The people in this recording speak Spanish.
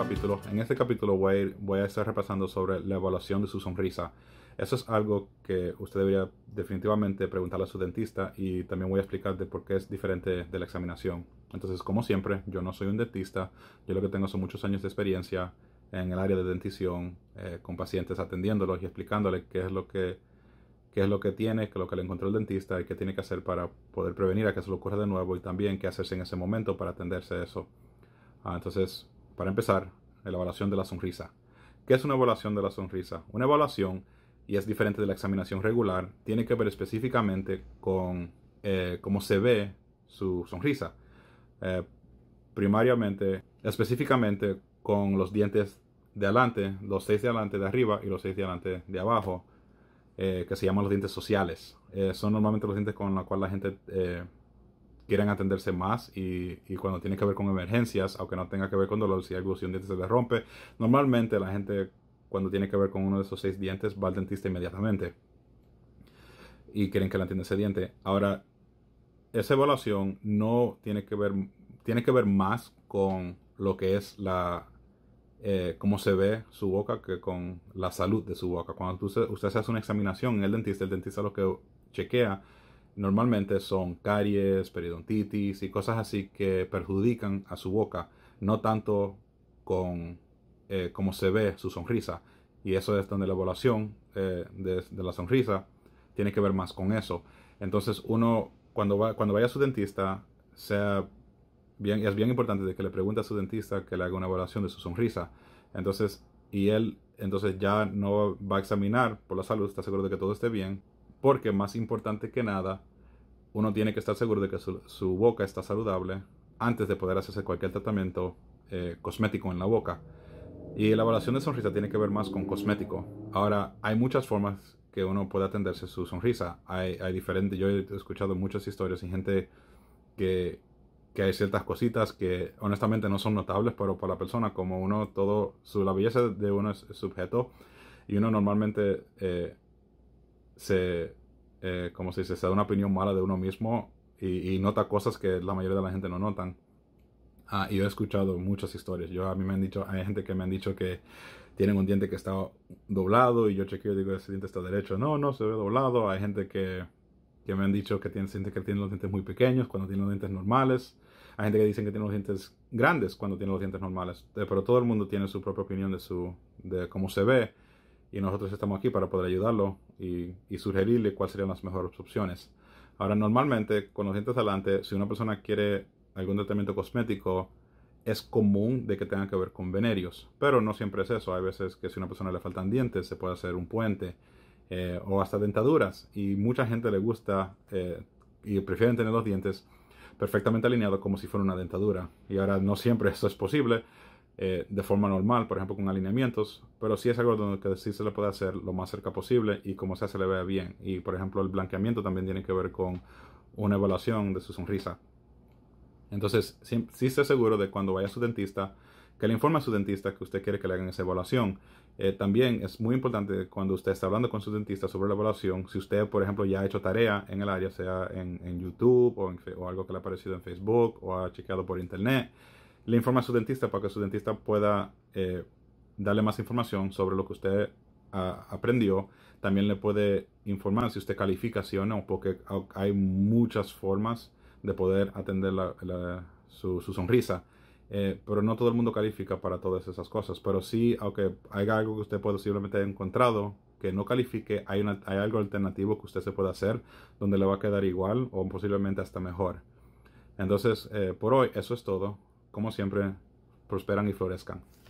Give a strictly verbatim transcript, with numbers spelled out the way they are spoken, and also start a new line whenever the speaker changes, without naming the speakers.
capítulo. En este capítulo voy a, ir, voy a estar repasando sobre la evaluación de su sonrisa. Eso es algo que usted debería definitivamente preguntarle a su dentista, y también voy a explicar de por qué es diferente de la examinación. Entonces, como siempre, yo no soy un dentista. Yo lo que tengo son muchos años de experiencia en el área de dentición, eh, con pacientes, atendiéndolos y explicándoles qué es lo que qué es lo que tiene, qué es lo que le encontró el dentista y qué tiene que hacer para poder prevenir a que se lo ocurra de nuevo, y también qué hacerse en ese momento para atenderse a eso. Ah, entonces, para empezar, la evaluación de la sonrisa. ¿Qué es una evaluación de la sonrisa? Una evaluación, y es diferente de la examinación regular, tiene que ver específicamente con eh, cómo se ve su sonrisa. Eh, primariamente, específicamente con los dientes de adelante, los seis de adelante de arriba y los seis de adelante de abajo, eh, que se llaman los dientes sociales. Eh, son normalmente los dientes con los cuales la gente eh, quieren atenderse más, y, y cuando tiene que ver con emergencias, aunque no tenga que ver con dolor, si algo, si un diente se le rompe, normalmente la gente, cuando tiene que ver con uno de esos seis dientes, va al dentista inmediatamente y quieren que le atienda ese diente. Ahora, esa evaluación no tiene que ver, tiene que ver más con lo que es la eh, cómo se ve su boca, que con la salud de su boca. Cuando tú se, usted se hace una examinación en el dentista, el dentista lo que chequea normalmente son caries, periodontitis y cosas así que perjudican a su boca, no tanto con eh, cómo se ve su sonrisa. Y eso es donde la evaluación eh, de, de la sonrisa tiene que ver más con eso. Entonces, uno, cuando, va, cuando vaya a su dentista, sea bien, es bien importante de que le pregunte a su dentista que le haga una evaluación de su sonrisa. Entonces, y él entonces ya no va a examinar por la salud, está seguro de que todo esté bien, porque más importante que nada, uno tiene que estar seguro de que su, su boca está saludable antes de poder hacerse cualquier tratamiento eh, cosmético en la boca. Y la evaluación de sonrisa tiene que ver más con cosmético. Ahora, hay muchas formas que uno puede atenderse su sonrisa. Hay, hay diferentes, yo he escuchado muchas historias y gente que, que hay ciertas cositas que honestamente no son notables, pero para la persona, como uno, todo, su, la belleza de uno es, es subjeto, y uno normalmente eh, se, eh, como se dice, se da una opinión mala de uno mismo, y, y nota cosas que la mayoría de la gente no notan. Ah, y yo he escuchado muchas historias. Yo, a mí me han dicho, hay gente que me han dicho que tienen un diente que está doblado, y yo chequeo y digo, ese diente está derecho. No, no se ve doblado. Hay gente que, que me han dicho que tienen, siente que tienen los dientes muy pequeños cuando tienen los dientes normales. Hay gente que dicen que tienen los dientes grandes cuando tienen los dientes normales. Eh, pero todo el mundo tiene su propia opinión de, su, de cómo se ve, y nosotros estamos aquí para poder ayudarlo y, y sugerirle cuáles serían las mejores opciones. Ahora, normalmente, con los dientes adelante, si una persona quiere algún tratamiento cosmético, es común de que tenga que ver con venerios, pero no siempre es eso. Hay veces que si a una persona le faltan dientes, se puede hacer un puente eh, o hasta dentaduras, y mucha gente le gusta eh, y prefieren tener los dientes perfectamente alineados como si fuera una dentadura. Y ahora, no siempre eso es posible eh, de forma normal, por ejemplo con alineamientos, pero sí es algo donde que sí se le puede hacer lo más cerca posible y como sea se le vea bien. Y por ejemplo, el blanqueamiento también tiene que ver con una evaluación de su sonrisa. Entonces, sí, sí esté seguro de cuando vaya a su dentista, que le informe a su dentista que usted quiere que le hagan esa evaluación. Eh, también es muy importante cuando usted está hablando con su dentista sobre la evaluación, si usted, por ejemplo, ya ha hecho tarea en el área, sea en, en YouTube o, en, o algo que le ha aparecido en Facebook o ha chequeado por internet, le informa a su dentista para que su dentista pueda eh, darle más información sobre lo que usted uh, aprendió. También le puede informar si usted califica sí o no, porque hay muchas formas de poder atender la, la, su, su sonrisa. Eh, pero no todo el mundo califica para todas esas cosas. Pero sí, aunque haya algo que usted posiblemente haya encontrado que no califique, hay, una, hay algo alternativo que usted se puede hacer donde le va a quedar igual o posiblemente hasta mejor. Entonces, eh, por hoy eso es todo. Como siempre, prosperan y florezcan.